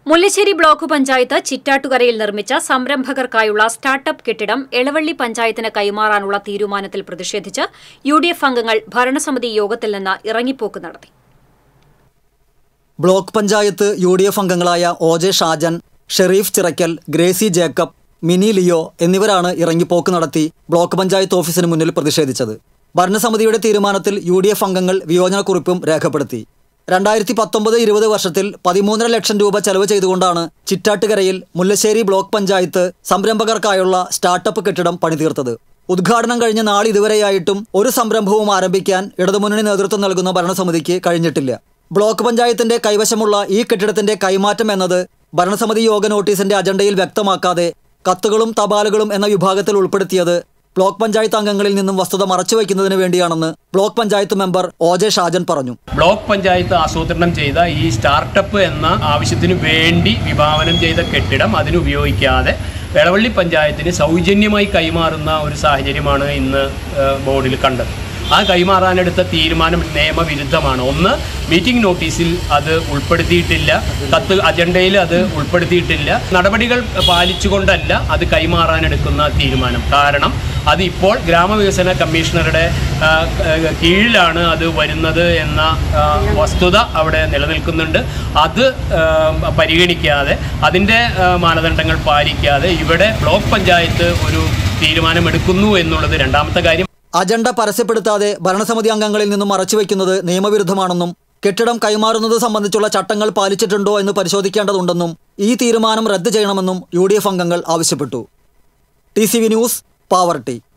Mullassery block panchayat ചിറ്റാട്ടുകരയിൽ നിർമ്മിച്ച സംരംഭകർക്കായുള്ള startup കെട്ടിടം എളവള്ളി പഞ്ചായത്തിന് കൈമാറാനുള്ള തീരുമാനത്തിൽ പ്രതിഷേധിച്ച് യുഡിഎഫ് അംഗങ്ങൾ ഭരണസമിതി യോഗത്തിൽ നിന്ന് ഇറങ്ങിപ്പോക്ക് നടത്തി. ബ്ലോക്ക് പഞ്ചായത്ത് യുഡിഎഫ് അംഗങ്ങളായ O J. Shajan, Sherif Chirakkal, Gracy Jacob, Mini Leo എന്നിവരാണ് ഇറങ്ങിപ്പോക്ക് നടത്തി ബ്ലോക്ക് പഞ്ചായത്ത് ഓഫീസിന് മുന്നിൽ പ്രതിഷേധിച്ചത്. ഭരണസമിതിയുടെ തീരുമാനത്തിൽ യുഡിഎഫ് അംഗങ്ങൾ വിയോജനക്കുറിപ്പും രേഖപ്പെടുത്തി. 2019-20 വർഷത്തിൽ 13.5 ലക്ഷം രൂപ ചെലവ് ചെയ്തുകൊണ്ടാണ് ചിറ്റാട്ടുകരയിൽ മുല്ലശ്ശേരി ബ്ലോക്ക് പഞ്ചായത്ത് സംരംഭകർക്കായുള്ള സ്റ്റാർട്ടപ്പ് കെട്ടിടം പണിതീർത്തത്. ഉദ്ഘാടനം കഴിഞ്ഞ നാളിതുവരെയായിട്ടും ഒരു സംരംഭവും ആരംഭിക്കാൻ ഇടതുമുന്നണി നേതൃത്വം നൽകുന്ന ഭരണസമിതിക്ക് കഴിഞ്ഞിട്ടില്ല. ബ്ലോക്ക് പഞ്ചായത്തിന്റെ കൈവശമുള്ള ഈ കെട്ടിടത്തിന്റെ കൈമാറ്റം എന്നത് ഭരണസമിതി യോഗ നോട്ടീസിന്റെ അജണ്ടയിൽ വ്യക്തമാക്കാതെ കത്തുകളും തപാലുകളും എന്ന വിഭാഗത്തിൽ ഉൾപ്പെടുത്തിയത് ബ്ലോക്ക് പഞ്ചായത്ത് അംഗങ്ങളിൽ നിന്നും വസ്തുത മറച്ചുവെക്കുന്നതിന് വേണ്ടിയാണെന്ന് block panchayat member O J. Shajan പറഞ്ഞു. ബ്ലോക്ക് പഞ്ചായത്ത് ആസൂത്രണം ചെയ്ത ഈ സ്റ്റാർട്ടപ്പ് എന്ന ആവശ്യത്തിന് വേണ്ടി വിഭാവനം ചെയ്ത കെട്ടിടം അതിനുപയോഗിക്കാതെ എളവള്ളി പഞ്ചായത്തിന് സൗജന്യമായി കൈമാറുന്ന ഒരു സാഹചര്യമാണ് ഇന്ന് ബോർഡിൽ കണ്ടത്. ആ കൈമാറാനെടുത്ത തീരുമാനം നിയമവിരുദ്ധമാണ്. ഒന്ന്, മീറ്റിംഗ് നോട്ടീസിൽ അത് ഉൾപ്പെടുത്തിയിട്ടില്ല, കത്ത് അജണ്ടയിൽ അത് ഉൾപ്പെടുത്തിയിട്ടില്ല. നടപടികൾ പാലിച്ചുകൊണ്ടല്ല അത് കൈമാറാനെടുക്കുന്ന തീരുമാനം. കാരണം അത് ഇപ്പോൾ ഗ്രാമവികസന കമ്മീഷണറുടെ കീഴിലാണ് അത് വരുന്നത് എന്ന വസ്തുത അവിടെ നിലനിൽക്കുന്നുണ്ട്. അത് പരിഗണിക്കാതെ, അതിൻ്റെ മാനദണ്ഡങ്ങൾ പാലിക്കാതെ ഇവിടെ ബ്ലോക്ക് പഞ്ചായത്ത് ഒരു തീരുമാനമെടുക്കുന്നു എന്നുള്ളത് രണ്ടാമത്തെ കാര്യം. അജണ്ട പരസ്യപ്പെടുത്താതെ ഭരണസമിതി അംഗങ്ങളിൽ നിന്നും മറച്ചുവെക്കുന്നത് നിയമവിരുദ്ധമാണെന്നും കെട്ടിടം കൈമാറുന്നത് സംബന്ധിച്ചുള്ള ചട്ടങ്ങൾ പാലിച്ചിട്ടുണ്ടോ എന്ന് പരിശോധിക്കേണ്ടതുണ്ടെന്നും ഈ തീരുമാനം റദ്ദ് ചെയ്യണമെന്നും യുഡിഎഫ് അംഗങ്ങൾ ആവശ്യപ്പെട്ടു. TCV news, Pavaratty.